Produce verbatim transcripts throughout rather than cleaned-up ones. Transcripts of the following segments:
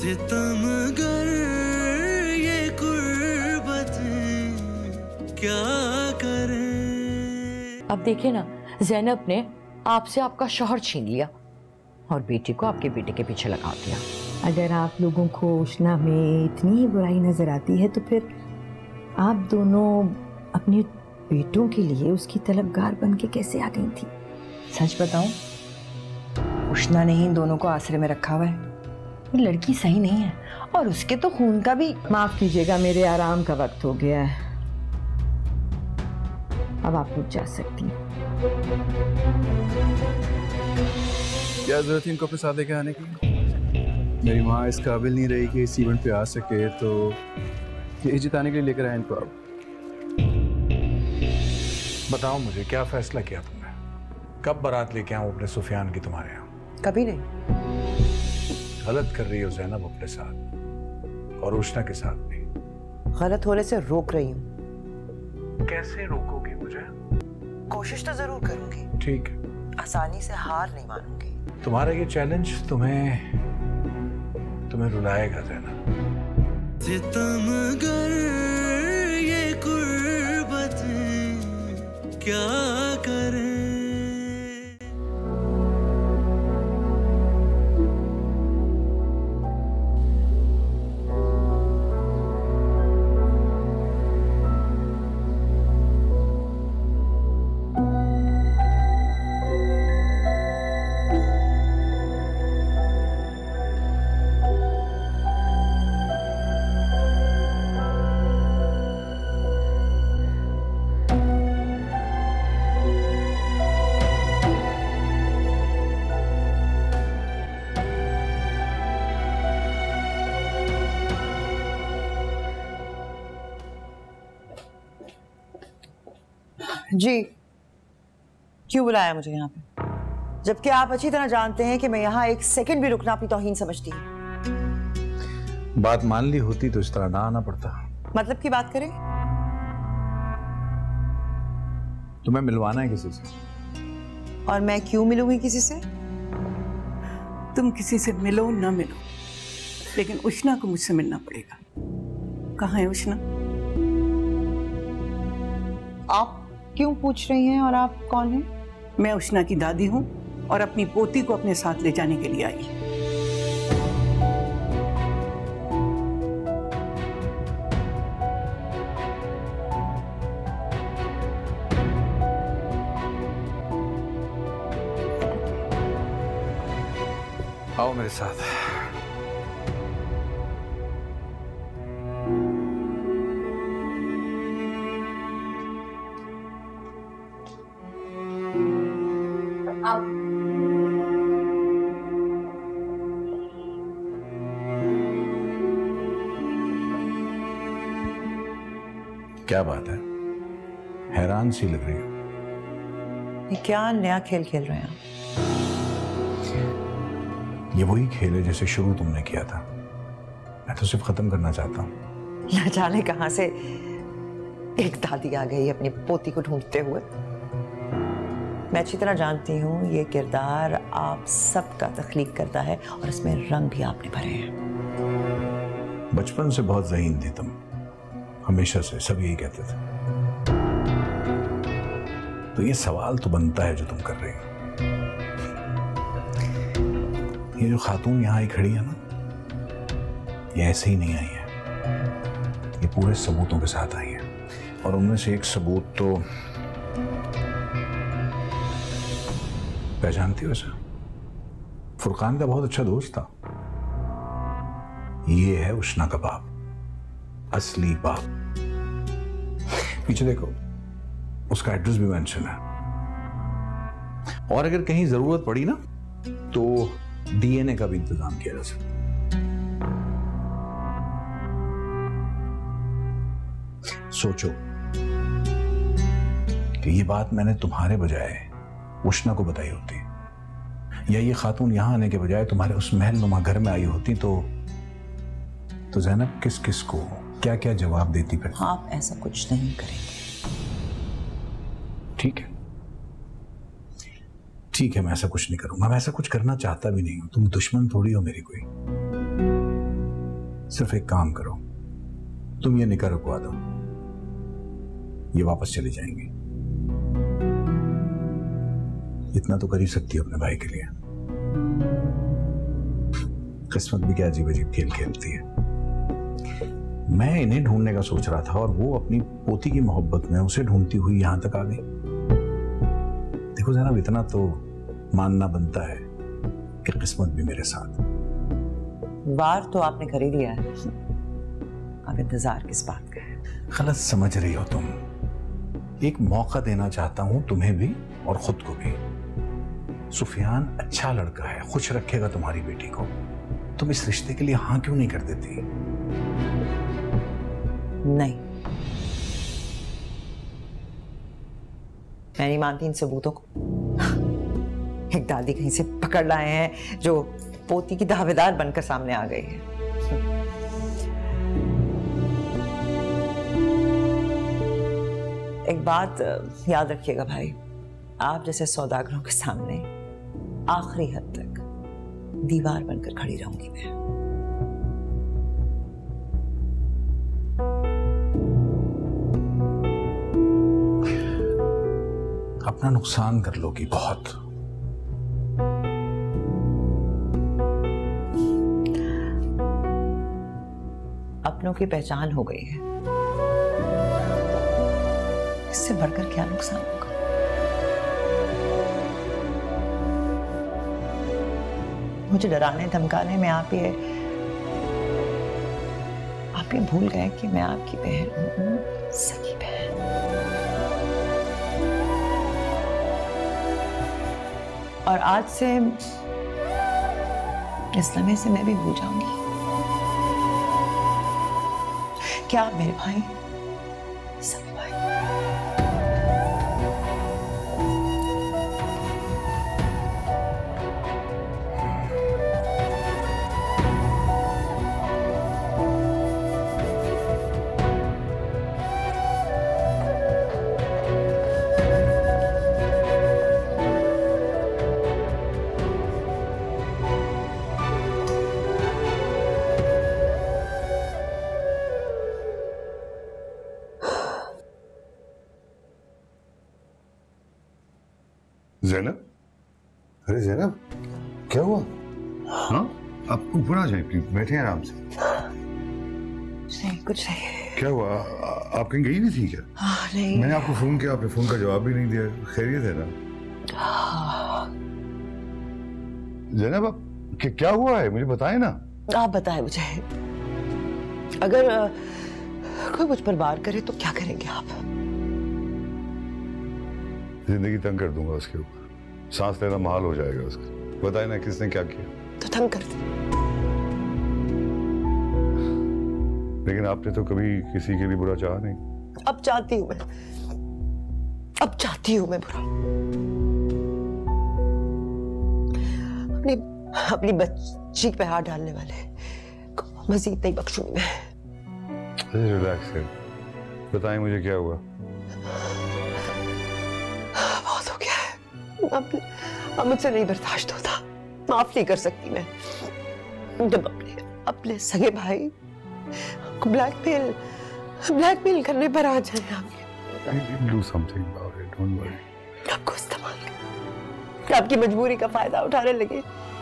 सितमगर ये कुर्बतें क्या करें। अब देखिए ना, ज़ैनब ने आपसे आपका शौहर छीन लिया और बेटी को आपके बेटे के पीछे लगा दिया। अगर आप लोगों को उष्णा में इतनी ही बुराई नजर आती है तो फिर आप दोनों अपने बेटों के लिए उसकी तलबगार बन के कैसे आ गई थी? सच बताऊं, उष्णा ने ही इन दोनों को आसरे में रखा हुआ है। ये लड़की सही नहीं है और उसके तो खून का भी। माफ कीजिएगा, मेरे आराम का वक्त हो गया है, अब आप लोग जा सकती हैं। क्या जरूरत थी इनको अपने साथ लेके आने की? मेरी माँ इस काबिल नहीं रही कि इस इवेंट पे आ सके, तो ये जिताने के लिए लेकर आए इनको। आप बताओ मुझे, क्या फैसला किया तुमने? कब बारात लेके आऊं अपने सुफियान की तुम्हारे यहाँ? कभी नहीं। गलत कर रही हो ज़ैनब अपने साथ और उष्णा के साथ भी। गलत होने से रोक रही हूँ। कैसे रोकोगी मुझे? कोशिश तो जरूर करूंगी। ठीक है। आसानी से हार नहीं मानूंगी। तुम्हारा ये चैलेंज तुम्हें तुम्हें रुलाएगा ज़ैनब। सितमगर ये कुर्बतें क्या करें। जी, क्यों बुलाया मुझे यहाँ पे? जबकि आप अच्छी तरह जानते हैं कि मैं यहाँ एक सेकंड भी रुकना अपनी तौहीन समझती हूँ। बात मान ली होती तो इस तरह ना आना पड़ता। मतलब की बात करें? तुम्हें मिलवाना है किसी से। और मैं क्यों मिलूंगी किसी से? तुम किसी से मिलो ना मिलो, लेकिन उष्णा को मुझसे मिलना पड़ेगा। कहाँ है उष्णा? आप क्यों पूछ रही हैं और आप कौन हैं? मैं उष्णा की दादी हूँ और अपनी पोती को अपने साथ ले जाने के लिए आई। आओ मेरे साथ। क्या बात है, हैरान सी लग रही हो। ये क्या नया खेल खेल रहे हैं? ये वही खेल है जैसे शुरू तुमने किया था। मैं तो सिर्फ खत्म करना चाहता हूँ। न जाने कहां से एक दादी आ गई अपनी पोती को ढूंढते हुए। मैं अच्छी तरह जानती हूँ ये किरदार आप सबका तख्लीक करता है और इसमें रंग भी आपने भरे हैं। बचपन से बहुत ज़हीन थी तुम, हमेशा से सब यही कहते थे। तो ये सवाल तो बनता है जो तुम कर रही हो। ये जो खातून यहाँ आई खड़ी है ना, ये ऐसे ही नहीं आई है, ये पूरे सबूतों के साथ आई है। और उनमें से एक सबूत तो पहचानती हो उसे? फुरकान का बहुत अच्छा दोस्त था। ये है उष्णा का बाप, असली बाप। पीछे देखो, उसका एड्रेस भी मेंशन है। और अगर कहीं जरूरत पड़ी ना तो डीएनए का भी इंतजाम किया जा सकता। सोचो कि ये बात मैंने तुम्हारे बजाय उष्णा को बताई होती, या ये खातून यहां आने के बजाय तुम्हारे उस महल नुमा घर में आई होती, तो तो ज़ैनब किस किस को क्या क्या जवाब देती फिर? आप ऐसा कुछ नहीं करेंगे। ठीक है, ठीक है, मैं ऐसा कुछ नहीं करूंगा। मैं ऐसा कुछ करना चाहता भी नहीं हूं। तुम दुश्मन थोड़ी हो मेरी कोई। सिर्फ एक काम करो, तुम ये निकाह रुकवा दो, ये वापस चले जाएंगे। इतना तो कर ही सकती हो अपने भाई के लिए। किस्मत भी क्या अजीब अजीब खेल खेलती है। मैं इन्हें ढूंढने का सोच रहा था और वो अपनी पोती की मोहब्बत में उसे ढूंढती हुई यहां तक आ गई। देखो जनाब, इतना तो मानना बनता है कि किस्मत भी मेरे साथ। वार तो आपने कर ही लिया है, अब इंतजार किस बात का है? गलत समझ रही हो तुम। एक मौका देना चाहता हूं तुम्हें भी और खुद को भी। सुफियान अच्छा लड़का है, खुश रखेगा तुम्हारी बेटी को। तुम इस रिश्ते के लिए हाँ क्यों नहीं कर देती? नहीं, मैं नहीं मानती इन सबूतों को। एक दादी कहीं से पकड़ लाए हैं जो पोती की दावेदार बनकर सामने आ गई है। एक बात याद रखिएगा भाई, आप जैसे सौदागरों के सामने आखिरी हद तक दीवार बनकर खड़ी रहूंगी मैं। अपना नुकसान कर लोगी बहुत। अपनों की पहचान हो गई है, इससे बढ़कर क्या नुकसान होगा? मुझे डराने धमकाने में आप ये आप ये भूल गए कि मैं आपकी बहन हूं, सगी बहन। और आज से इस लम्हे से मैं भी भूल जाऊंगी। क्या आप मेरे भाई, सभी भाई? ज़ैनब, अरे ज़ैनब, क्या हुआ? हाँ, आप ऊपर आ जाए प्लीज, बैठे आराम से। नहीं, कुछ नहीं। क्या हुआ? आ, आप कहीं गई नहीं थी क्या? हाँ, नहीं। मैंने आपको फोन किया, आपने फोन का जवाब भी नहीं दिया। खैरियत है ना? हाँ। ज़ैनब, आप कि, क्या हुआ है, मुझे बताएं ना। आप बताएं मुझे। अगर आ, कोई मुझ पर वार करे तो क्या करेंगे आप? जिंदगी तंग कर दूंगा उसके ऊपर, सांस लेना महाल हो जाएगा उसका। बताए ना किसने क्या किया? तो तंग कर दे। लेकिन आपने तो कभी किसी के लिए बुरा चाहा नहीं। अब चाहती हूँ मैं, अब चाहती हूँ मैं बुरा। अपनी अपनी बच्ची पे हाथ डालने वाले को मजीद नहीं बख्शूंगी मैं। रिलैक्स है, बताएं मुझे क्या हुआ। बहुत हो गया है, अब अब मुझसे नहीं बर्दाश्त होता। माफ नहीं कर सकती मैं जब अपने अपने सगे भाई को ब्लैकमेल ब्लैकमेल करने पर आ जाए आगे। Do something about it, don't worry। आपको इस्तेमाल कर, आपकी मजबूरी का फायदा उठाने लगे,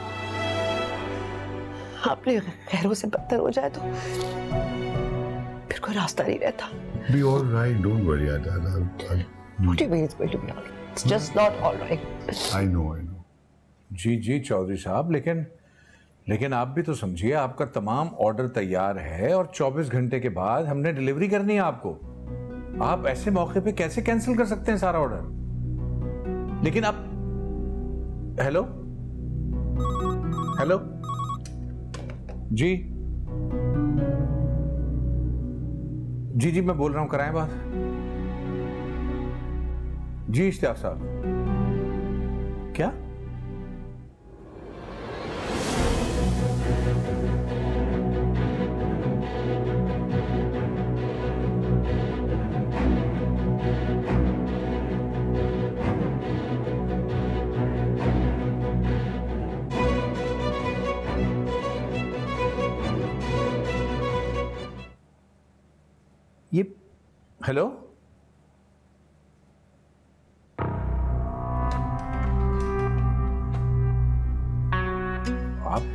आपने खैरों से बदतर हो जाए तो फिर कोई रास्ता नहीं रहता। Be all right, don't worry, I'll, I'll, I'll, What do you mean it's going to be all right? It's just not all right. I know, I know। जी जी चौधरी साहब, लेकिन लेकिन आप भी तो समझिए, आपका तमाम ऑर्डर तैयार है और चौबीस घंटे के बाद हमने डिलीवरी करनी है आपको। आप ऐसे मौके पे कैसे कैंसिल कर सकते हैं सारा ऑर्डर? लेकिन आप, हेलो हेलो जी जी जी मैं बोल रहा हूं, कराएं बात। जी इश्तियाक साहब, क्या? ये हेलो, आप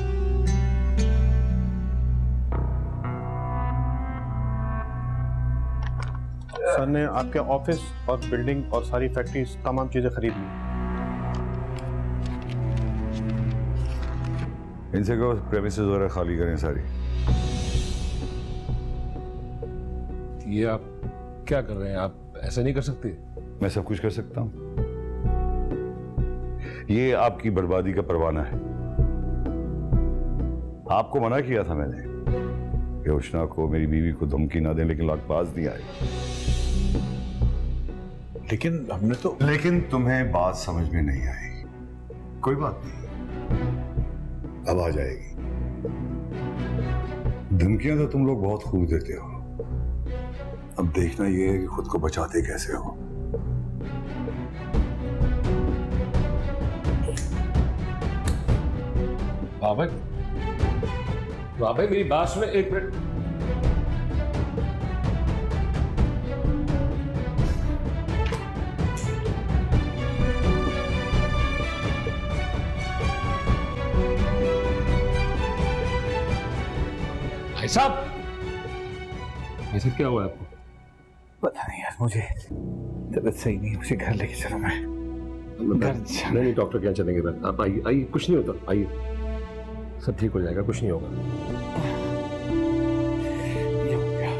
सर ने आपके ऑफिस और बिल्डिंग और सारी फैक्ट्री तमाम चीजें खरीद ली। इनसे कहो प्रेमिसेस वगैरह खाली करें सारी। ये आप क्या कर रहे हैं? आप ऐसा नहीं कर सकते। मैं सब कुछ कर सकता हूं। ये आपकी बर्बादी का परवाना है। आपको मना किया था मैंने कि उष्णा को, मेरी बीवी को धमकी ना दें, लेकिन लाखबाज नहीं आए। लेकिन हमने तो लेकिन तुम्हें बात समझ में नहीं आई। कोई बात नहीं, अब आ जाएगी। धमकियां तो तुम लोग बहुत खूब देते हो, अब देखना यह है कि खुद को बचाते कैसे हो। बाबा, बाबा मेरी बात सुने एक मिनट। भाई साहब, ऐसा क्या हुआ आपको? पता नहीं यार, मुझे तबीयत सही नहीं, मुझे घर लेके चलो। मैं घर नहीं नहीं डॉक्टर क्या चलेंगे बैठ। आप आइए आइए, कुछ नहीं होता, आइए सब ठीक हो जाएगा, कुछ नहीं होगा। ये हो गया।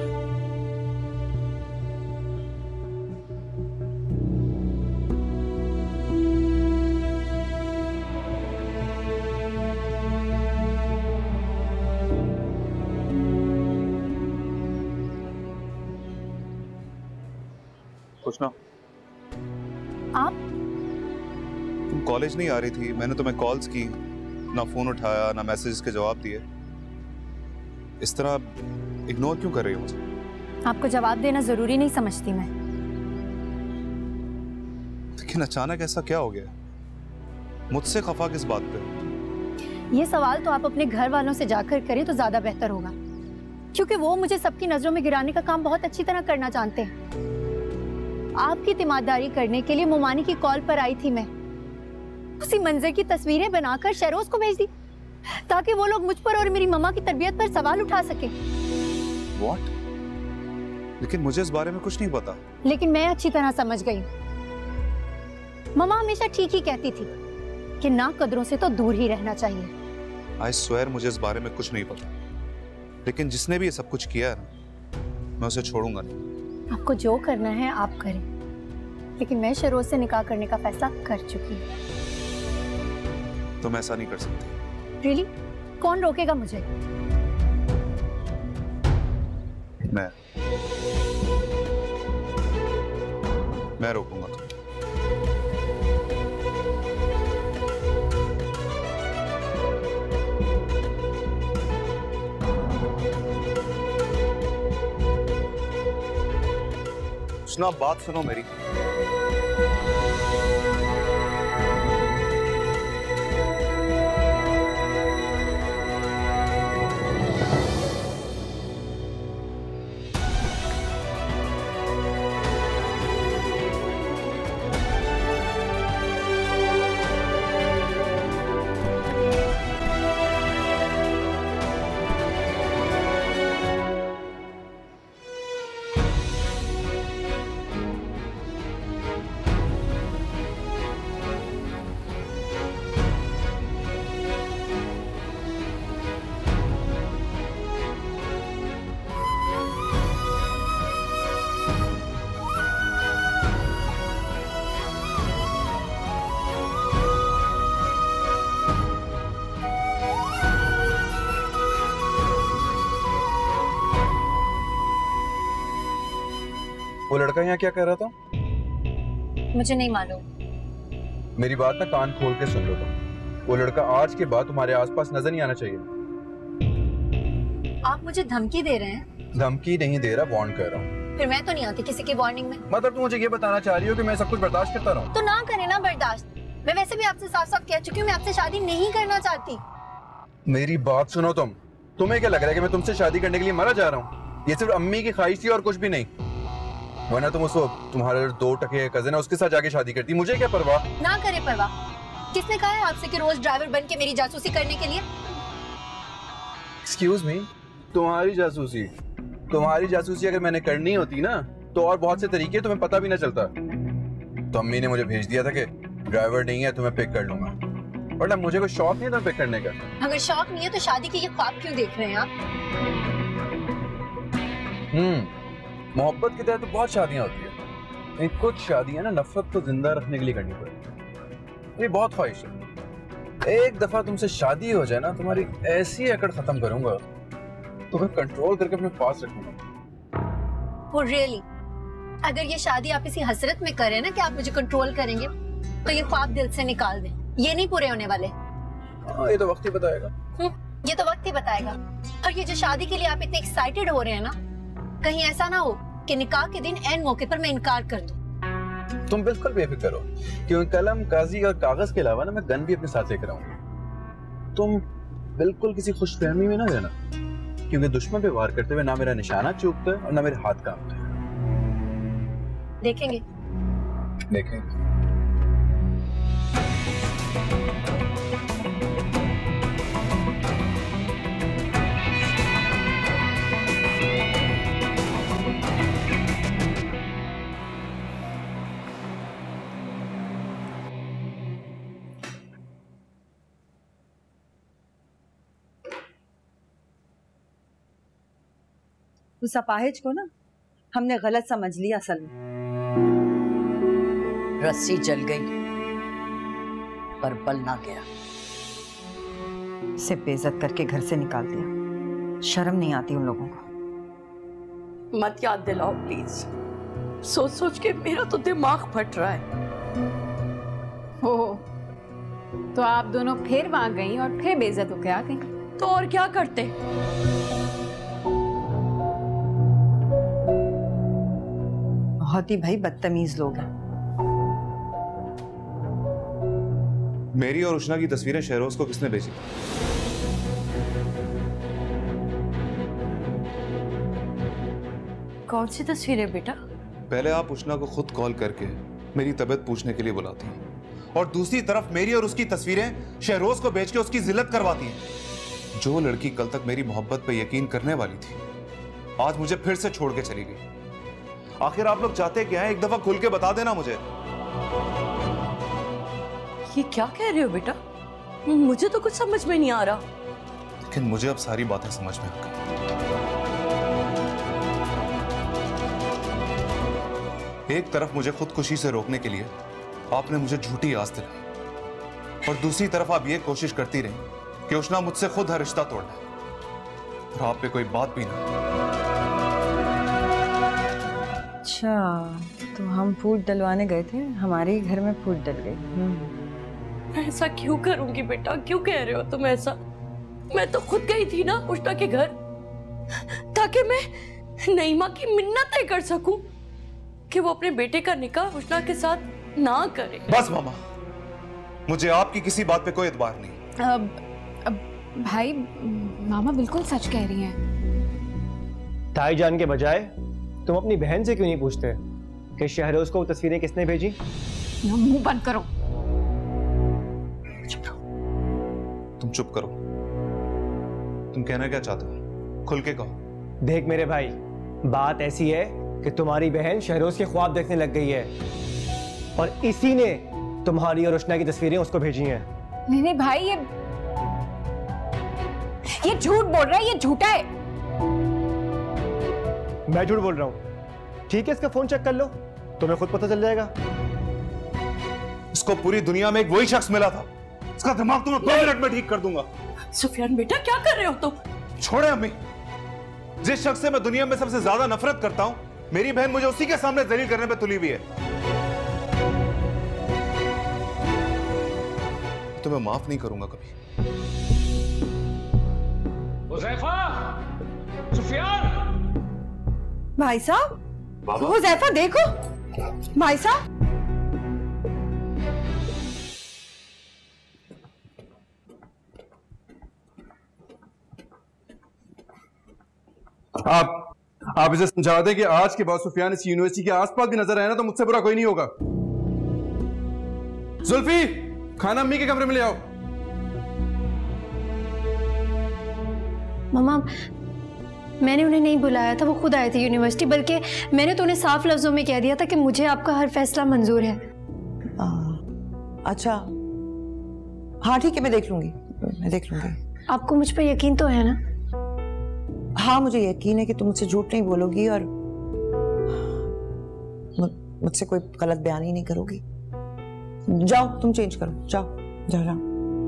उष्णा, आप तुम कॉलेज नहीं आ रही थी, मैंने तुम्हें कॉल्स की, ना फोन उठाया ना मैसेज के जवाब दिए। इस तरह इग्नोर क्यों कर रही हो मुझे? आपको जवाब देना जरूरी नहीं समझती मैं। लेकिन अचानक ऐसा क्या हो गया? मुझसे खफा किस बात पे? ये सवाल तो आप अपने घर वालों से जाकर करें तो ज्यादा बेहतर होगा, क्योंकि वो मुझे सबकी नजरों में गिराने का काम बहुत अच्छी तरह करना जानते हैं। आपकी तीमारदारी करने के लिए मोमानी की कॉल पर आई थी मैं। उसी मंजर की तस्वीरें बनाकर शहरोज को भेज दी ताकि वो लोग मुझ पर और मेरी मम्मा की तरबियत पर सवाल उठा सके। What? लेकिन मुझे इस बारे में कुछ नहीं पता। लेकिन मैं अच्छी तरह समझ गई। मम्मा हमेशा ठीक ही कहती थी कि ना कदरों से तो दूर ही रहना चाहिए। I swear मुझे इस बारे में कुछ नहीं पता, लेकिन जिसने भी ये सब कुछ किया है ना, मैं उसे छोड़ूंगा नहीं। आपको जो करना है आप करें, लेकिन मैं शहरोज से निकाह करने का फैसला कर चुकी हूँ। तुम ऐसा नहीं कर सकती। रियली? कौन रोकेगा मुझे? मैं मैं रोकूंगा तुम्हें। उष्णा, बात सुनो मेरी। वो लड़का यहाँ क्या कर रहा था? मुझे नहीं मालूम। मेरी बात ना कान खोल के सुन लो तुम। वो लड़का आज के बाद तुम्हारे आसपास नजर नहीं आना चाहिए। आप मुझे धमकी दे रहे हैं? धमकी नहीं दे रहा, वार्न कर रहा हूँ। फिर मैं तो नहीं आती किसी की वार्निंग में। मतलब तुम मुझे ये बताना चाह रही हो कि मैं सब कुछ बर्दाश्त करता रहूं? तो ना करे ना बर्दाश्त। मैं वैसे भी आपसे साफ साफ कह चुकी हूँ मैं आपसे शादी नहीं करना चाहती। मेरी बात सुनो तुम। तुम्हें क्या लग रहा है कि मैं तुमसे शादी करने के लिए मरा जा रहा हूँ? ये सिर्फ अम्मी की ख्वाहिश थी और कुछ भी नहीं, वरना तुम उसको तुम्हारे दो टके कजिन है उसके साथ जाके शादी करती। मुझे क्या परवाह। ना करे परवाह। किसने कहा है आपसे कि रोज ड्राइवर बन के मेरी जासूसी करने के लिए? एक्सक्यूज मी, तुम्हारी जासूसी तुम्हारी जासूसी अगर मैंने करनी होती ना तो और बहुत से तरीके तुम्हें पता भी ना चलता। तो अम्मी ने मुझे भेज दिया था कि ड्राइवर नहीं है तो मैं पिक कर लूंगा, वरना मुझे कोई शौक नहीं था पिक करने का। अगर शौक नहीं है तो शादी के ये ख्वाब क्यों देख रहे हैं आप? हम्म मोहब्बत की तरह तो बहुत शादियां होती है, लेकिन कुछ शादियां ना नफरत को जिंदा रखने के लिए करनी पड़ती। ये बहुत ख्वाहिश है एक दफा तुमसे शादी हो जाए ना, तुम्हारी ऐसी अकड़ खत्म करूंगा तो मैं कंट्रोल करके अपने पास रखूंगा। Oh really? अगर ये शादी आप इसी हसरत में करें ना कि आप मुझे कंट्रोल करेंगे, तो ये ख्वाब दिल से निकाल दें, ये नहीं पूरे होने वाले। हाँ, ये तो वक्त ही बताएगा। ये तो वक्त ही बताएगा। और ये जो शादी के लिए आप इतने एक्साइटेड हो रहे हैं ना, कहीं ऐसा ना हो कि निकाह के दिन ऐन मौके पर मैं इनकार कर दूं। तुम बिल्कुल बेफिक्र हो, क्योंकि कलम, कागजी और कागज के अलावा ना मैं गन भी अपने साथ लेकर आऊंगा। तुम बिल्कुल किसी खुशफहमी में ना रहना, क्योंकि दुश्मन पे वार करते हुए ना मेरा निशाना चूकता है और ना मेरे हाथ कांपते हैं। देखेंगे देखेंगे। उस अपाहिज को ना हमने गलत समझ लिया असल में। रस्सी जल गई पर बल ना गया। से बेइज्जत करके घर से निकाल दिया, शर्म नहीं आती उन लोगों को। मत याद दिलाओ प्लीज, सोच सोच के मेरा तो दिमाग फट रहा है। हो तो आप दोनों फिर वहां गई और फिर बेइज्जत होके आ गई। तो और क्या करते? बहुत ही भाई बदतमीज लोग हैं। मेरी और उष्णा की तस्वीरें शहरोज को किसने भेजी? कौन सी तस्वीरें बेटा? पहले आप उष्णा को खुद कॉल करके मेरी तबीयत पूछने के लिए बुलाती हैं, और दूसरी तरफ मेरी और उसकी तस्वीरें शहरोज को भेज के उसकी जिल्लत करवाती हैं। जो लड़की कल तक मेरी मोहब्बत पे यकीन करने वाली थी, आज मुझे फिर से छोड़ के चली गई। आखिर आप लोग चाहते क्या हैं? एक दफा खुल के बता देना मुझे। ये क्या कह रहे हो बेटा? मुझे तो कुछ समझ में नहीं आ रहा। लेकिन मुझे अब सारी बातें समझ में आ गई। एक तरफ मुझे खुदकुशी से रोकने के लिए आपने मुझे झूठी आस दिलाई, और दूसरी तरफ आप ये कोशिश करती रही कि उष्णा मुझसे खुद हर रिश्ता तोड़ ले, और आप पे कोई बात भी ना। अच्छा, तो हम फूट डलवाने गए थे, हमारे ही घर में फूट डल गई। ऐसा क्यों करूंगी बेटा? क्यों कह रहे हो तुम ऐसा? मैं तो खुद गई थी ना उष्णा के घर, ताकि मैं नईमा की मिन्नतें कर सकूं कि वो अपने बेटे का निकाह उष्णा के साथ ना करे। बस मामा, मुझे आपकी किसी बात पे कोई एतबार नहीं। अब, अब भाई मामा बिल्कुल सच कह रही हैं। ताई जान के बजाय तुम अपनी बहन से क्यों नहीं पूछते कि शहरोज को वो तस्वीरें किसने भेजी? मुंह बंद करो। तुम चुप करो। तुम कहना क्या चाहते हो? खुल के कहो। देख मेरे भाई, बात ऐसी है कि तुम्हारी बहन शहरोज के ख्वाब देखने लग गई है, और इसी ने तुम्हारी और उष्णा की तस्वीरें उसको भेजी हैं। नहीं नहीं भाई, ये ये झूठ बोल रहा है, ये झूठा है। मैं झूठ बोल रहा हूं? ठीक है, इसका फोन चेक कर लो, तुम्हें खुद पता चल जाएगा। इसको पूरी दुनिया में एक वही शख्स मिला था, इसका दिमाग तुम्हें दो मिनट में ठीक कर दूंगा। सुफियान बेटा क्या कर रहे हो तुम? छोड़े अम्मी, जिस शख्स से मैं दुनिया में सबसे ज्यादा नफरत करता हूं, मेरी बहन मुझे उसी के सामने जलील करने पे तुली हुई है। तो मैं माफ नहीं करूंगा कभी। हुज़ैफा, सुफियान, भाई साहब, हुज़ैफा देखो, भाई साहब। आप आप इसे समझा दें कि आज के बाद सुफियान इस यूनिवर्सिटी के आसपास भी नजर आए ना तो मुझसे बुरा कोई नहीं होगा। जुल्फी, खाना अम्मी के कमरे में ले आओ। मामा, मैंने उन्हें नहीं बुलाया था, वो खुद आए थे यूनिवर्सिटी, बल्कि मैंने तो उन्हें साफ लफ्जों में कह दिया था कि मुझे आपका हर फैसला मंजूर है। आ, अच्छा, हाँ ठीक है, मैं देख लूंगी, मैं देख लूंगी। आपको मुझ पर यकीन तो है ना? हाँ, मुझे यकीन है कि तुम मुझसे झूठ नहीं बोलोगी और मुझसे कोई गलत बयान ही नहीं करोगी। जाओ, तुम चेंज करो, जाओ जाओ जाओ।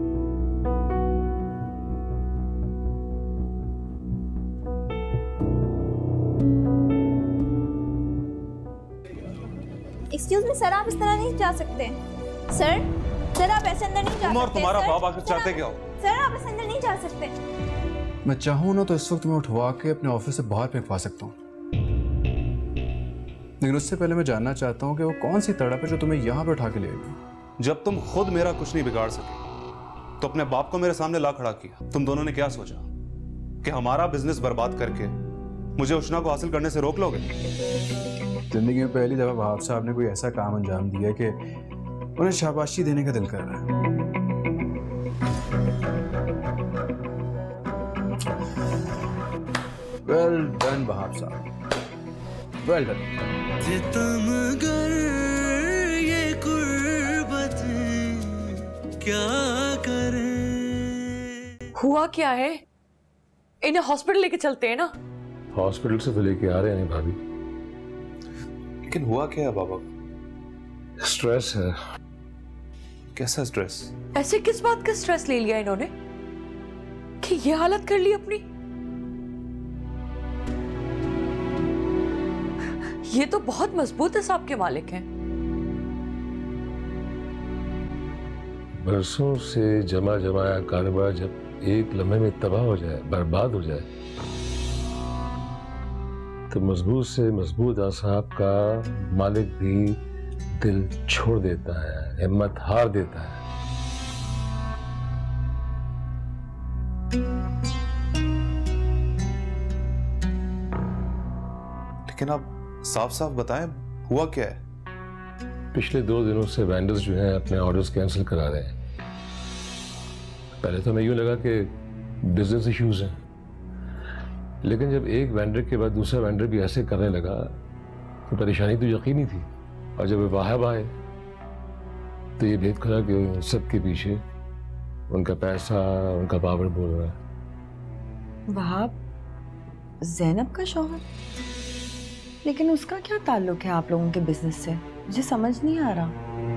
एक्सक्यूज मी सर, आप इस तरह नहीं जा सकते। सर सर आप ऐसे अंदर नहीं जा सकते। तुम और तुम्हारा सर, बाप आखिर चाहते क्या हो? सर आप इस अंदर नहीं जा सकते। मैं चाहूं ना तो इस वक्त मैं उठवा के अपने ऑफिस से बाहर फेंकवा सकता हूँ, लेकिन उससे पहले मैं जानना चाहता हूँ कि वो कौन सी तड़प है जो तुम्हें यहाँ पे उठा के ले आई। जब तुम खुद मेरा कुछ नहीं बिगाड़ सके तो अपने बाप को मेरे सामने ला खड़ा किया। तुम दोनों ने क्या सोचा कि हमारा बिजनेस बर्बाद करके मुझे उष्णा को हासिल करने से रोक लोगे? जिंदगी में पहली दफा वहाब साहब ने कोई ऐसा काम अंजाम दिया कि उन्हें शाबाशी देने का दिल कर रहा है। वेल डन वहाब साहब, वेल डन। सितमगर ये कुर्बत क्या करें। हुआ क्या है? इन्हें हॉस्पिटल लेके चलते हैं ना। हॉस्पिटल से तो लेके आ रहे हैं भाभी, लेकिन हुआ क्या है बाबा? स्ट्रेस है। कैसा स्ट्रेस? ऐसे किस बात का स्ट्रेस ले लिया इन्होंने कि ये हालत कर ली अपनी? ये तो बहुत मजबूत हिसाब के मालिक हैं। बरसों से जमा जमाया कारोबार जब एक लम्हे में तबाह हो जाए, बर्बाद हो जाए, तो मजबूत से मजबूत असाब का मालिक भी दिल छोड़ देता है, हिम्मत हार देता है। लेकिन आप साफ साफ बताएं, हुआ क्या है? पिछले दो दिनों से वेंडर्स जो हैं अपने ऑर्डर्स कैंसिल करा रहे हैं। पहले तो मैं यूं लगा कि बिजनेस इश्यूज हैं, लेकिन जब एक वेंडर के बाद दूसरा वेंडर भी ऐसे करने लगा तो परेशानी तो यकीनी थी। और जब वाहब आए तो ये भेद खुला कि सबके पीछे उनका पैसा, उनका पावर बोल रहा है। वहाब ज़ैनब का शौहर? लेकिन उसका क्या ताल्लुक है आप लोगों के बिजनेस से? मुझे समझ नहीं आ रहा।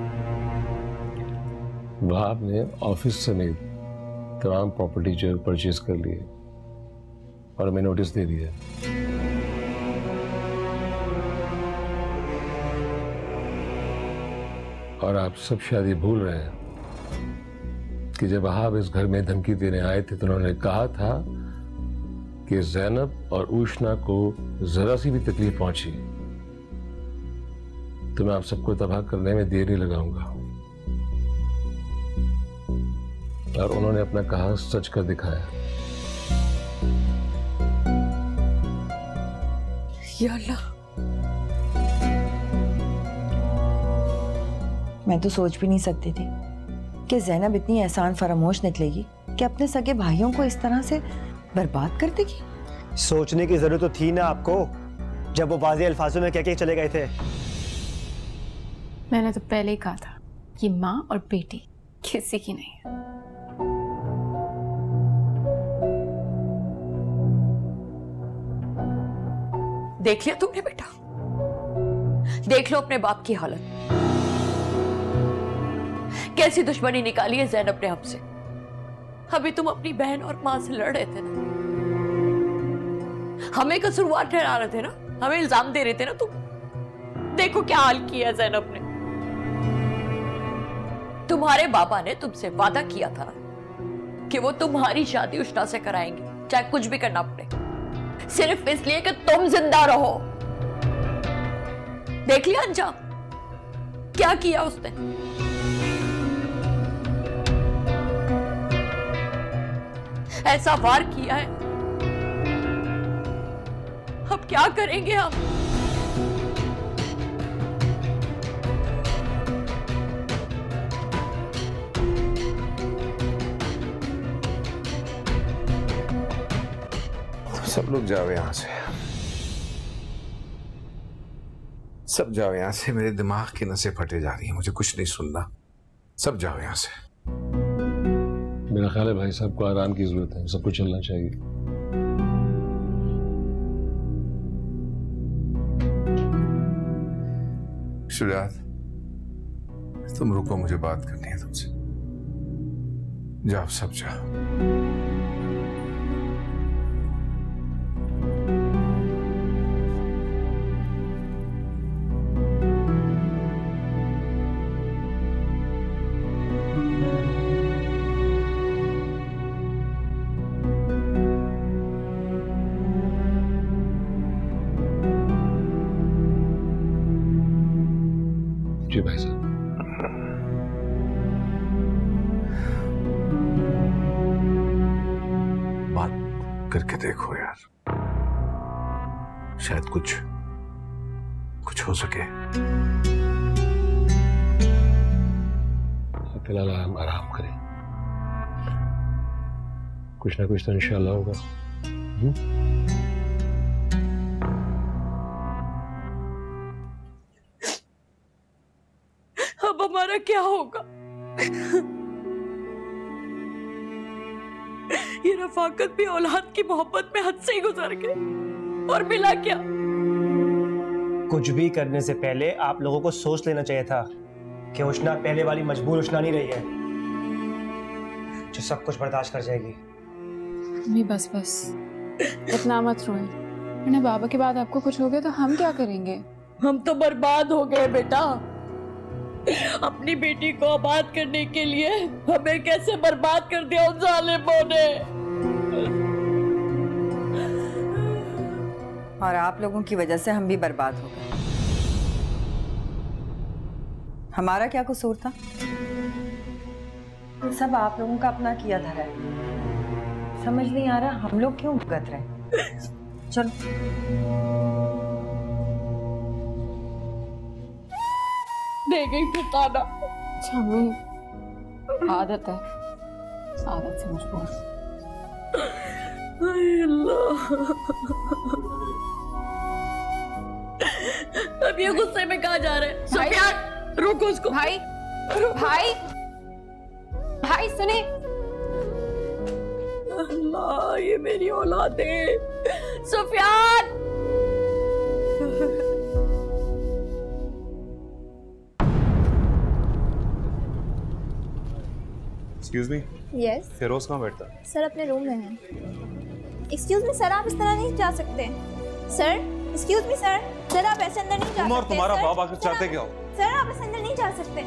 वहाब ने ऑफिस समेत तमाम प्रॉपर्टी जो परचेज कर लिए और हमें नोटिस दे दिया। और आप सब शायद ये भूल रहे हैं कि जब वहाब इस घर में धमकी देने आए थे तो उन्होंने कहा था कि ज़ैनब और उष्णा को जरा सी भी तकलीफ पहुंची तो मैं आप सबको तबाह करने में देर नहीं लगाऊंगा। और उन्होंने अपना कहा सच कर दिखाया। या अल्लाह, मैं तो सोच भी नहीं सकती थी कि ज़ैनब इतनी एहसान फरामोश निकलेगी कि अपने सगे भाइयों को इस तरह से बर्बाद कर देगी। सोचने की जरूरत तो थी ना आपको, जब वो वाज़ेह अल्फाजों में कह के चले गए थे। मैंने तो पहले ही कहा था कि माँ और बेटी किसी की नहीं है। देख लिया तुमने बेटा, देख लो अपने बाप की हालत, कैसी दुश्मनी निकाली है ज़ैनब ने हमसे। अभी तुम अपनी बहन और मां से लड़ रहे थे ना, हमें कसूरवार ठहरा रहे थे ना, हमें इल्जाम दे रहे थे ना तुम। देखो क्या हाल किया ज़ैनब ने। तुम्हारे बाबा ने तुमसे वादा किया था कि वो तुम्हारी शादी उष्णा से कराएंगे, चाहे कुछ भी करना पड़े, सिर्फ इसलिए कि तुम जिंदा रहो। देख लिया अंजाम क्या किया उसने। ऐसा वार किया है, अब क्या करेंगे हम? सब लोग जाओ यहां से, सब जाओ यहां से। मेरे दिमाग की नसें फटे जा रही हैं, मुझे कुछ नहीं सुनना। सब जाओ यहां से। मेरा ख्याल है भाई साहब को आराम की जरूरत है, सबको चलना चाहिए। शुजात, तुम रुको, मुझे बात करनी है तुमसे। जाओ, सब जाओ। जी भाई साहब। बात करके देखो यार, शायद कुछ कुछ हो सके। फिलहाल हम आराम करें, कुछ ना कुछ तो इंशाल्लाह होगा। हुँ? अब हमारा क्या होगा? ये रफाकत भी औलाद की मोहब्बत में हद से ही गुजर गए, और मिला क्या? कुछ भी करने से पहले आप लोगों को सोच लेना चाहिए था कि उष्ना पहले वाली मजबूर उष्ना नहीं रही है जो सब कुछ बर्दाश्त कर जाएगी। अम्मी बस बस, इतना मत रोए, वरना बाबा के बाद आपको कुछ हो गया तो हम क्या करेंगे? हम तो बर्बाद हो गए बेटा। अपनी बेटी को आबाद करने के लिए हमें कैसे बर्बाद कर दिया उन जालिमों ने। और आप लोगों की वजह से हम भी बर्बाद हो गए। हमारा क्या कसूर था? सब आप लोगों का अपना किया धरा है। समझ नहीं आ रहा हम लोग क्यों भुगत रहे। चलो दे गई फिर ताना। अच्छा मम्मी, आदत है, आदत से मजबूर। अल्लाह, अब ये गुस्से में कहाँ जा रहे हैं? सुफियान, रोको उसको। भाई, भाई, भाई सुने। अल्लाह, ये मेरी औलाद है। Sufiyan, excuse me. Yes Firoz कहाँ बैठता है? सर अपने रूम में हैं। एक्सक्यूज मी सर, आप इस तरह नहीं जा सकते। Sir excuse me sir, sir आप ऐसे अंदर नहीं जा सकते। तुम और तुम्हारा बाप आखिर सर, चाहते क्या हो? सर आप ऐसे अंदर नहीं जा सकते।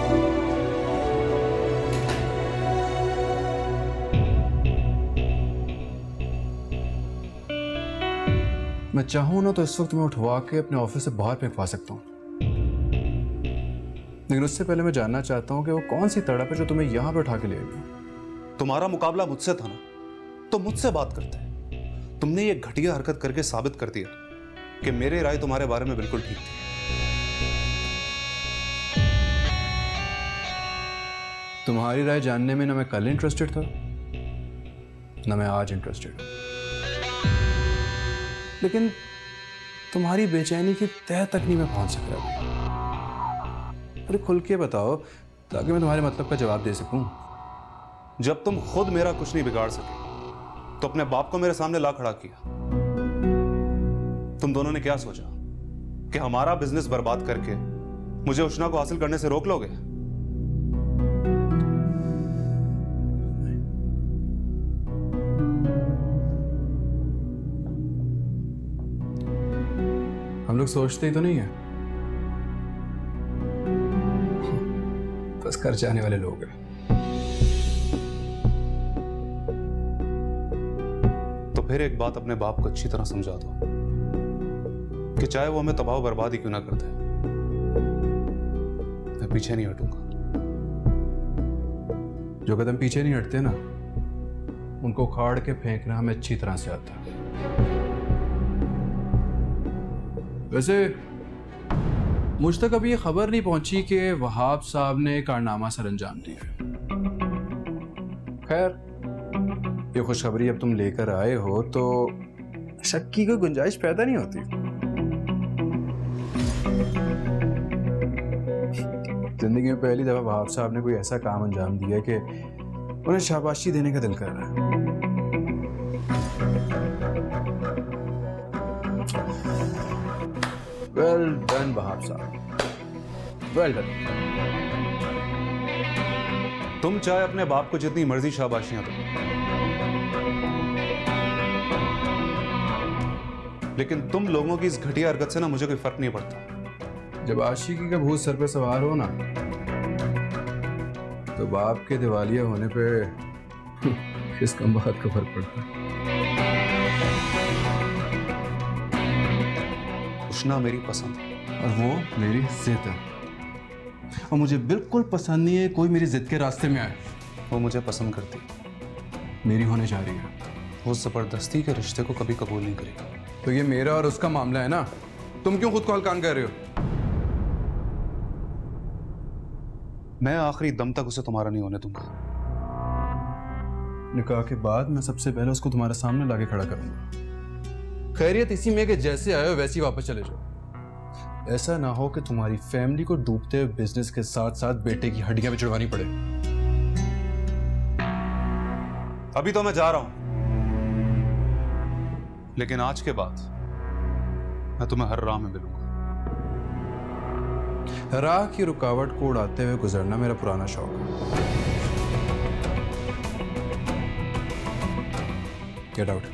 मैं चाहूं ना तो इस वक्त मैं उठवा के अपने ऑफिस से बाहर फेंकवा सकता हूं, लेकिन उससे पहले मैं जानना चाहता हूं कि वो कौन सी तड़प है जो तुम्हें यहां पे उठा के ले आई। तुम्हारा मुकाबला मुझसे था ना, तो मुझसे बात करते। तुमने ये घटिया हरकत करके साबित कर दिया कि मेरे राय तुम्हारे बारे में बिल्कुल ठीक थी। तुम्हारी राय जानने में ना मैं कल इंटरेस्टेड था, ना मैं आज इंटरेस्टेड हूं, लेकिन तुम्हारी बेचैनी की तह तक नहीं मैं पहुंच सक रहा। अरे खुल के बताओ ताकि मैं तुम्हारे मतलब का जवाब दे सकूं। जब तुम खुद मेरा कुछ नहीं बिगाड़ सके तो अपने बाप को मेरे सामने ला खड़ा किया। तुम दोनों ने क्या सोचा कि हमारा बिजनेस बर्बाद करके मुझे उष्ना को हासिल करने से रोक लोगे? हम लोग सोचते ही तो नहीं है, बस कर जाने वाले लोग हैं। तो फिर एक बात अपने बाप को अच्छी तरह समझा दो कि चाहे वो हमें तबाह बर्बाद ही क्यों ना करते, मैं पीछे नहीं हटूंगा। जो कदम पीछे नहीं हटते ना, उनको उखाड़ के फेंकना हमें अच्छी तरह से आता है। वैसे मुझ तक अभी ये खबर नहीं पहुंची कि वहाब साहब ने कारनामा सर अंजाम दिया। खैर, ये खुशखबरी अब तुम लेकर आए हो तो शक की कोई गुंजाइश पैदा नहीं होती। जिंदगी में पहली दफा वहाब साहब ने कोई ऐसा काम अंजाम दिया कि उन्हें शाबाशी देने का दिल कर रहा है। वेल डन वहाब साहब, वेल डन। तुम चाहे अपने बाप को जितनी मर्जी शाबाशियां दो, लेकिन तुम लोगों की इस घटिया हरकत से ना मुझे कोई फर्क नहीं पड़ता। जब आशिकी का भूत सर पे सवार हो ना, तो बाप के दिवालिया होने पे किस कम बात का फर्क पड़ता है। उष्णा मेरी पसंद है और वो मेरी जिद है, और मुझे बिल्कुल पसंद नहीं है कोई मेरी जिद के रास्ते में आए। वो मुझे पसंद करती, मेरी होने जा रही है। वो जबरदस्ती के रिश्ते को कभी कबूल नहीं करेगी। तो ये मेरा और उसका मामला है ना, तुम क्यों खुद को हल्कान कर रहे हो? मैं आखिरी दम तक उसे तुम्हारा नहीं होने दूंगा। निकाह के बाद मैं सबसे पहले उसको तुम्हारे सामने लाके खड़ा करूंगा। खैरियत इसी में कि जैसे आए हो वैसे ही वापस चले जाओ। ऐसा ना हो कि तुम्हारी फैमिली को डूबते हुए बिजनेस के साथ साथ बेटे की हड्डियां भी चढ़वानी पड़े। अभी तो मैं जा रहा हूं, लेकिन आज के बाद मैं तुम्हें हर राह में मिलूंगा। राह की रुकावट को उड़ाते हुए गुजरना मेरा पुराना शौक है। Get out.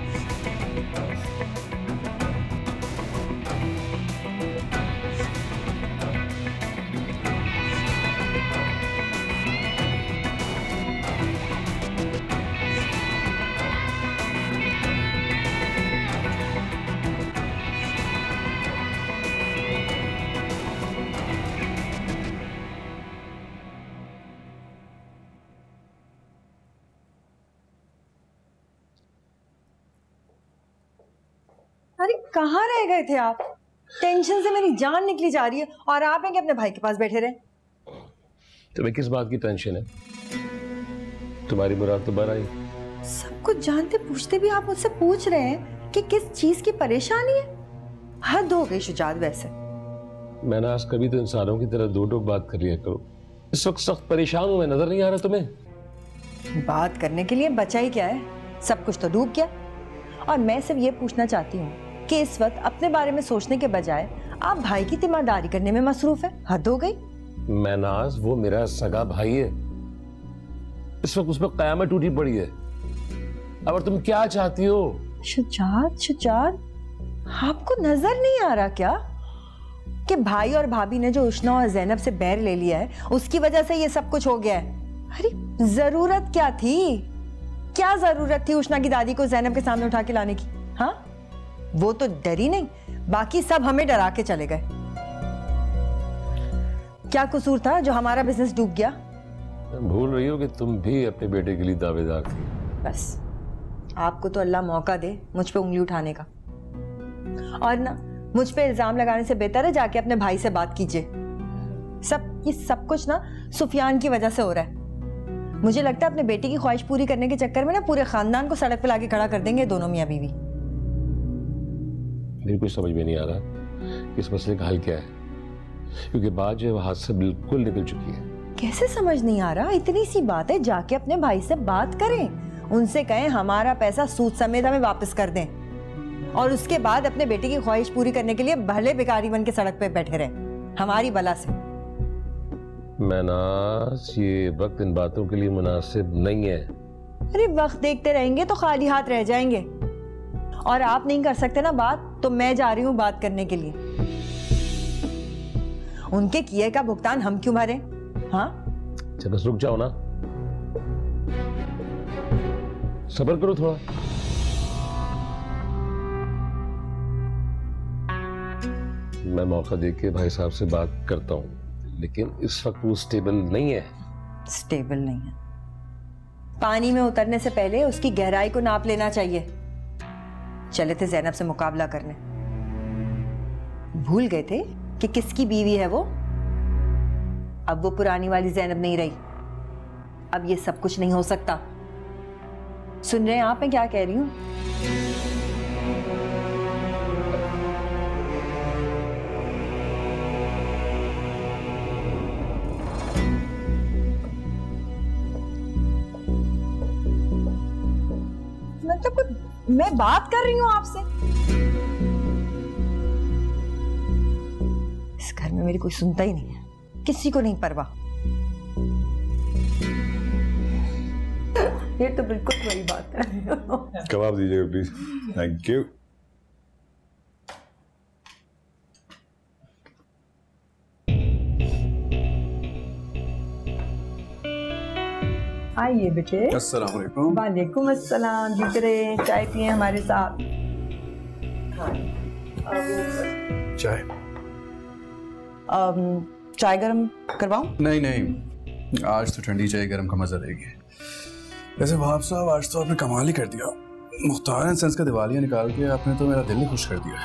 अरे कहाँ रह गए थे आप? टेंशन से मेरी जान निकली जा रही है और आप हैं कि अपने भाई के पास बैठे रहे। तुम्हें किस बात की टेंशन है? तुम्हारी मुराद तो बर आई। सब कुछ जानते पूछते भी आप मुझसे पूछ रहे हैं कि किस चीज की परेशानी है। हद हो गई शुजात। वैसे मैं ना आज कभी तो इंसानों की तरह दो टोक बात कर लिया करो। इस वक्त सख्त परेशान हूं मैं, नजर नहीं आ रहा तुम्हें? बात करने के लिए बचा ही क्या है, सब कुछ तो डूब गया। और मैं सिर्फ ये पूछना चाहती हूँ कि इस वक्त अपने बारे में सोचने के बजाय आप भाई की तीमारदारी करने में मसरूफ है। हद हो गई। मैनाज वो मेरा सगा भाई है, इस वक्त उस पर कयामत टूटी पड़ी है। अब तुम क्या चाहती हो? शुजात, शुजात, आपको नजर नहीं आ रहा क्या कि भाई और भाभी ने जो उष्णा और जैनब से बैर ले लिया है, उसकी वजह से ये सब कुछ हो गया है। अरे जरूरत क्या थी, क्या जरूरत थी उष्णा की दादी को जैनब के सामने उठा के लाने की? हाँ, वो तो डरी नहीं, बाकी सब हमें डरा के चले गए। क्या कसूर था जो हमारा बिजनेस डूब गया? भूल रही हो कि तुम भी अपने बेटे के लिए दावेदार थी। बस आपको तो अल्लाह मौका दे मुझ पे उंगली उठाने का। और ना, मुझ पे इल्जाम लगाने से बेहतर है जाके अपने भाई से बात कीजिए। सब ये सब कुछ ना सुफियान की वजह से हो रहा है। मुझे लगता है अपने बेटी की ख्वाहिश पूरी करने के चक्कर में ना पूरे खानदान को सड़क पे लाके खड़ा कर देंगे दोनों मियां बीवी। मेरी कुछ समझ में नहीं आ रहा इस मसले का हल क्या है, क्योंकि बात जो है हाथ से बिल्कुल निकल चुकी है। कैसे समझ नहीं आ रहा? इतनी सी बात है, जाके अपने भाई से बात करें, उनसे कहें हमारा पैसा सूद समेत हमें वापस कर दें, और उसके बाद अपने बेटे की ख्वाहिश पूरी करने के लिए भले भिखारी बन के सड़क पे बैठे रहें हमारी बला से। मैनाज, ये वक्त इन बातों के लिए मुनासिब नहीं है। अरे वक्त देखते रहेंगे तो खाली हाथ रह जाएंगे, और आप नहीं कर सकते ना बात, तो मैं जा रही हूँ बात करने के लिए। उनके किए का भुगतान हम क्यों भरें? हाँ, चल बस रुक जाओ ना, सब्र करो थोड़ा। मैं मौका देके भाई साहब से बात करता हूँ, लेकिन इस वक्त वो स्टेबल नहीं है। स्टेबल नहीं है? पानी में उतरने से पहले उसकी गहराई को नाप लेना चाहिए। चले थे जैनब से मुकाबला करने, भूल गए थे कि किसकी बीवी है वो? अब वो पुरानी वाली ज़ैनब नहीं रही। अब ये सब कुछ नहीं हो सकता। सुन रहे हैं आप मैं क्या कह रही हूँ? मतलब मैं बात कर रही हूँ आपसे। इस घर में मेरी कोई सुनता ही नहीं है, किसी को नहीं परवाह। ये तो बिल्कुल वही बात है। कबाब दीजिएगा प्लीज। Thank you. आइए बेटे। अस्सलाम वालेकुम। वालेकुम अस्सलाम। जीते रहे, चाय पिए हमारे साथ। चाय चाय गरम करवाऊं? नहीं नहीं, आज तो ठंडी चाय गरम का मजा देगी। वैसे वहाब साहब आज तो आपने कमाल ही कर दिया। मुख्तार एंड सन्स का दिवालिया निकाल के आपने तो मेरा दिल ही खुश कर दिया।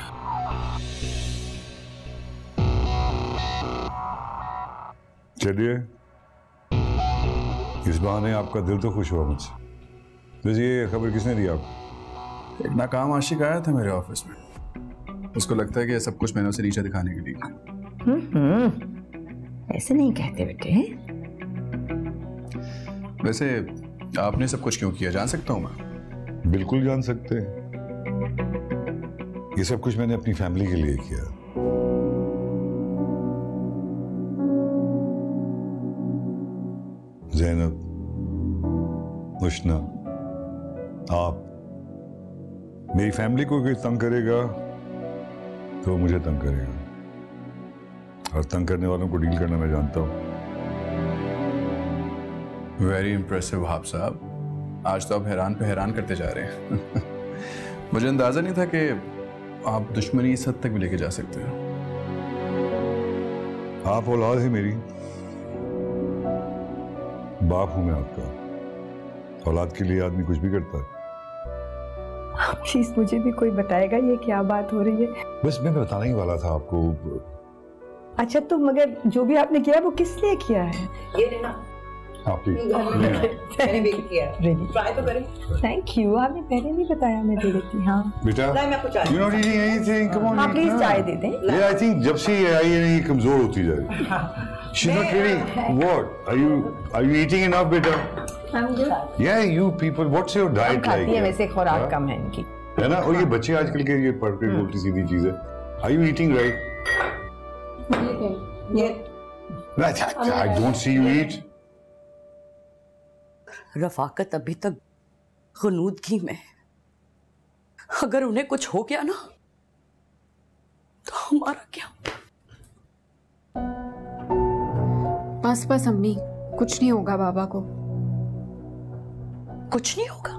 चलिए, इस बहाने आपका दिल तो खुश हुआ मुझसे। वैसे ये खबर किसने दी आपको? एक नाकाम आशिक आया था मेरे ऑफिस में। उसको लगता है कि ये सब कुछ मैंने उसे नीचे दिखाने के लिए। हम्म, ऐसे नहीं कहते बेटे। वैसे आपने सब कुछ क्यों किया, जान सकता हूँ मैं? बिल्कुल जान सकते हैं। ये सब कुछ मैंने अपनी फैमिली के लिए किया। ज़ैनब, उष्ना, आप, मेरी फैमिली को कोई तंग करेगा तो मुझे तंग करेगा, और तंग करने वालों को डील करना मैं जानता हूं। वेरी इंप्रेसिव वहाब साहब, आज तो आप हैरान पे हैरान करते जा रहे हैं। मुझे अंदाजा नहीं था कि आप दुश्मनी इस हद तक भी लेके जा सकते हैं। आप औलाद है मेरी, बाप हूं मैं आपका। औलाद के लिए आदमी कुछ भी करता है। प्लीज मुझे भी कोई बताएगा ये क्या बात हो रही है? बस मैं बताने ही वाला था आपको। अच्छा, तो मगर जो भी आपने किया वो किस लिए किया है? ये लेना। हाँ प्लीज। मैंने भी किया। ट्राई तो करें। थैंक यू, आपने पहले नहीं बताया, मैं दे देती। हाँ बेटा, नहीं, मैं कुछ चाय- you're not eating anything, come on, हाँ eat प्लीज ना। चाय दे दें। Yeah, I think जब से ये आई है ना, ये कमजोर होती जा रही है। She's not really. What? Are you are you eating enough, बेटा? I'm good. Yeah, you people. What's your diet खाती like? है वैसे, खुराक हाँ? कम है इनकी। है ना? और ये बच्चे आजकल के ये पढ़ के उल्टी सीधी चीजें। Are you eating right? I don't see you eat. Rafaqat अभी तक गनूदगी में। अगर उन्हें कुछ हो गया ना तो हमारा क्या? बस बस अम्मी, कुछ नहीं होगा बाबा को। कुछ नहीं होगा?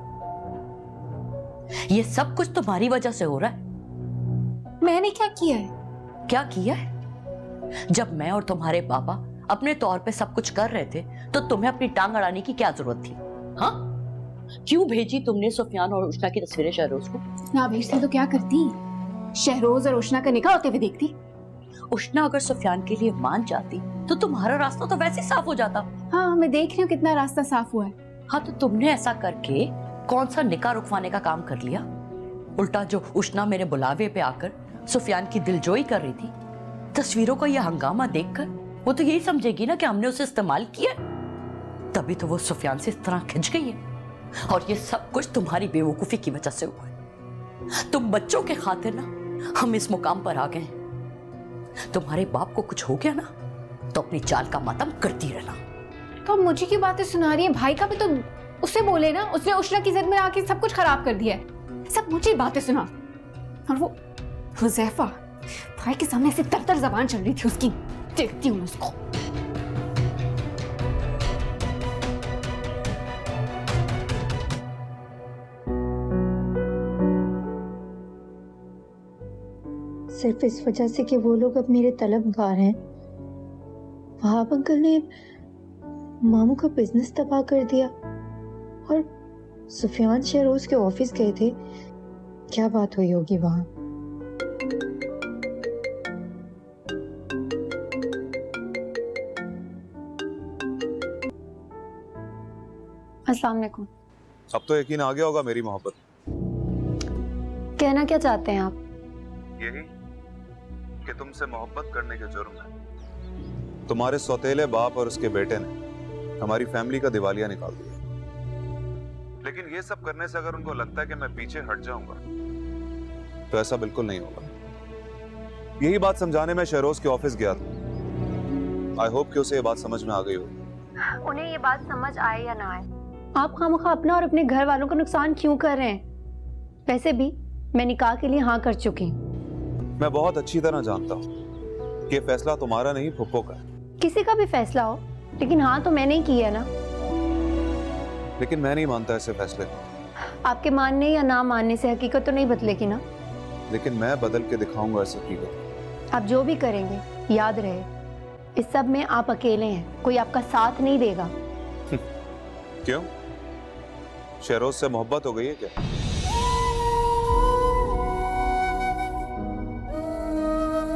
ये सब कुछ तुम्हारी वजह से हो रहा है। मैंने क्या किया है? क्या किया है? जब मैं और तुम्हारे पापा अपने तौर पे सब कुछ कर रहे थे तो तुम्हें अपनी टांग अड़ाने की क्या जरूरत थी? हाँ, क्यों भेजी तुमने सुफियान और उष्णा की तस्वीरें शहरोज को? ना भेजती तो क्या करती? शहरोज और उष्णा का निकाह होते हुए देखती। उष्णा अगर सुफियान के लिए मान जाती तो तुम्हारा रास्ता तो वैसे साफ हो जाता। हाँ, मैं देख रही हूँ कितना रास्ता साफ हुआ है। हाँ, तो तुमने ऐसा करके कौन सा निकाह रुकवाने का काम कर लिया? उल्टा जो उष्णा मेरे बुलावे पे आकर सुफियान की दिलजोई कर रही थी, तस्वीरों का यह हंगामा देखकर वो तो यही समझेगी ना कि हमने उसे इस्तेमाल किया। तभी तो वो सुफियान से इस तरह खिंच गई है। और ये सब कुछ तुम्हारी बेवकूफी की वजह से हुआ है। तुम बच्चों के खातिर ना हम इस मुकाम पर आ गए हैं। तुम्हारे बाप को कुछ हो गया ना तो अपनी चाल का मातम करती रहना। तो अब मुझे की बातें सुना रही है? भाई का भी तो उसे बोले ना, उसने उष्णा की जिद में आके सब कुछ खराब कर दिया है। सब मुझे बातें सुना। और वो हुज़ैफा भाई के सामने ऐसे तर तर जबान चल रही थी उसकी। देखती हूँ उसको। सिर्फ इस वजह से कि वो लोग अब मेरे तलबगार हैं, वहाब अंकल ने मामू का बिजनेस तबाह कर दिया और सुफियान शहरोज के ऑफिस गए थे। क्या बात हुई होगी वहां? अस्सलाम वालेकुम। अब तो यकीन आ गया होगा मेरी मोहब्बत। कहना क्या चाहते हैं आप? यही कि तुमसे मोहब्बत करने के जुर्म में तुम्हारे सौतेले बाप और उसके बेटे ने हमारी फैमिली का दिवालिया निकाल दिया। लेकिन ये सब करने से अगर उनको लगता है कि मैं पीछे हट जाऊंगा तो ऐसा बिल्कुल नहीं होगा। यही बात समझाने में शहरोज के ऑफिस गया था। आई होप कि उसे ये बात समझ में आ गई हो। उन्हें ये बात समझ आए या ना आए, आप खामखा अपना और अपने घर वालों का नुकसान क्यों कर रहे हैं? वैसे भी मैं निकाह के लिए हाँ कर चुकी। मैं बहुत अच्छी तरह जानता हूँ कि फैसला तुम्हारा नहीं फुप्पो का है। किसी का भी फैसला हो, लेकिन हाँ तो मैंने ही किया ना। लेकिन मैं नहीं मानता ऐसे फैसले को। आपके मानने या ना मानने से हकीकत तो नहीं बदलेगी ना। लेकिन मैं बदल के दिखाऊंगा ऐसे हकीकत। आप जो भी करेंगे याद रहे, इस सब में आप अकेले हैं, कोई आपका साथ नहीं देगा। क्यों? शहरोज से मोहब्बत हो गई है क्या?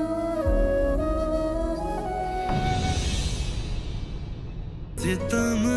सितम